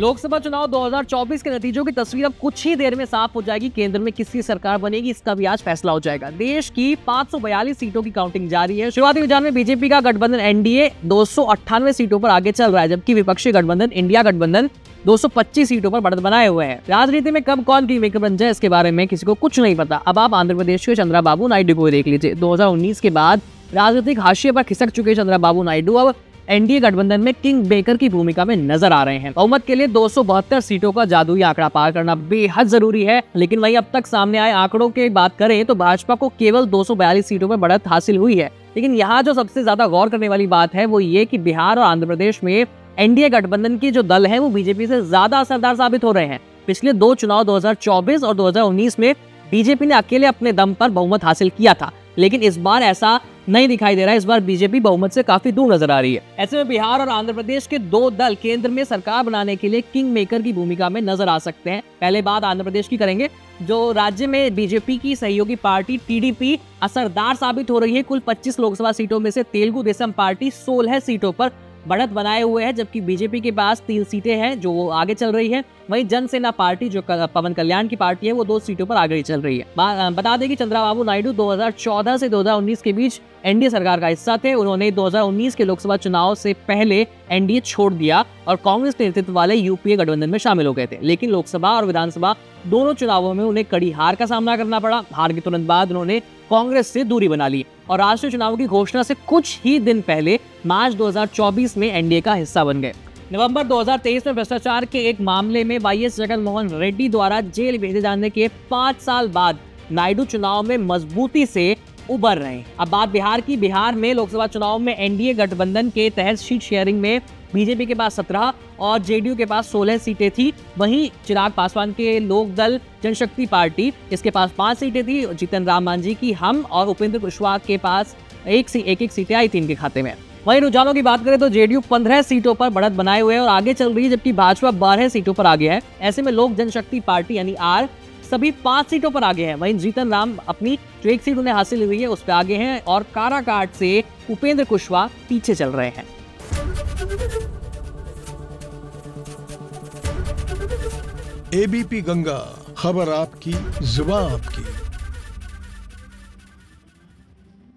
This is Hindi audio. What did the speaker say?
लोकसभा चुनाव 2024 के नतीजों की तस्वीर अब कुछ ही देर में साफ हो जाएगी। केंद्र में किसकी सरकार बनेगी इसका भी आज फैसला हो जाएगा। देश की 542 सीटों की काउंटिंग जारी है। शुरुआती रुझान में बीजेपी का गठबंधन एनडीए 298 सीटों पर आगे चल रहा है, जबकि विपक्षी गठबंधन इंडिया गठबंधन 225 सीटों पर बढ़त बनाए हुए हैं। राजनीति में कब कौन किंग मेकर बन जाए इसके बारे में किसी को कुछ नहीं पता। अब आप आंध्र प्रदेश के चंद्रबाबू नायडू को देख लीजिए। 2019 के बाद राजनीतिक हाशिए पर खिसक चुके चंद्रबाबू नायडू अब एनडीए गठबंधन में किंग मेकर की भूमिका में नजर आ रहे हैं। बहुमत के लिए 272 सीटों का जादुई आंकड़ा पार करना बेहद जरूरी है, लेकिन वहीं अब तक सामने आए आंकड़ों की बात करें तो भाजपा को केवल 242 सीटों पर बढ़त हासिल हुई है। लेकिन यहाँ जो सबसे ज्यादा गौर करने वाली बात है वो ये कि बिहार और आंध्र प्रदेश में एनडीए गठबंधन की जो दल है वो बीजेपी से ज्यादा असरदार साबित हो रहे हैं। पिछले दो चुनाव 2024 और 2019 में बीजेपी ने अकेले अपने दम पर बहुमत हासिल किया था, लेकिन इस बार ऐसा नहीं दिखाई दे रहा है। इस बार बीजेपी बहुमत से काफी दूर नजर आ रही है। ऐसे में बिहार और आंध्र प्रदेश के दो दल केंद्र में सरकार बनाने के लिए किंग मेकर की भूमिका में नजर आ सकते हैं। पहले बात आंध्र प्रदेश की करेंगे, जो राज्य में बीजेपी की सहयोगी पार्टी टीडीपी असरदार साबित हो रही है। कुल 25 लोकसभा सीटों में से तेलुगु देशम पार्टी 16 सीटों पर बढ़त बनाए हुए है, जबकि बीजेपी के पास 3 सीटें हैं जो वो आगे चल रही है। वहीं जनसेना पार्टी जो पवन कल्याण की पार्टी है वो 2 सीटों पर आगे चल रही है। बता दें कि चंद्रबाबू नायडू 2014 से 2019 के बीच एनडीए सरकार का हिस्सा थे। उन्होंने 2019 के लोकसभा चुनाव से पहले एनडीए छोड़ दिया और कांग्रेस नेतृत्व वाले यूपीए गठबंधन में शामिल हो गए थे, लेकिन लोकसभा और विधानसभा दोनों चुनावों में उन्हें कड़ी हार का सामना करना पड़ा। हार के तुरंत बाद उन्होंने कांग्रेस से दूरी बना ली और राष्ट्रीय चुनाव की घोषणा से कुछ ही दिन पहले मार्च 2024 में एनडीए का हिस्सा बन गए। नवंबर 2023 में भ्रष्टाचार के एक मामले में वाईएस जगनमोहन रेड्डी द्वारा जेल भेजे जाने के 5 साल बाद नायडू चुनाव में मजबूती से उभर रहे हैं। अब बात बिहार की। बिहार में लोकसभा चुनाव में एनडीए गठबंधन के तहत सीट शेयरिंग में बीजेपी के पास 17 और जेडीयू के पास 16 सीटें थी। वहीं चिराग पासवान के लोक दल जनशक्ति पार्टी इसके पास 5 सीटें थी। जीतन राम मांझी की हम और उपेंद्र कुशवाहा के पास एक सीटें आई थी इनके खाते में। वहीं रुझानों की बात करें तो जेडीयू 15 सीटों पर बढ़त बनाए हुए है और आगे चल रही है, जबकि भाजपा 12 सीटों पर आगे है। ऐसे में लोक जनशक्ति पार्टी यानी आर सभी 5 सीटों पर आगे है। वहीं जीतन राम अपनी जो 1 सीट उन्हें हासिल हुई है उस पर आगे हैं और काराकाट से उपेंद्र कुशवाहा पीछे चल रहे हैं। एबीपी गंगा, खबर आपकी, जुबान आपकी।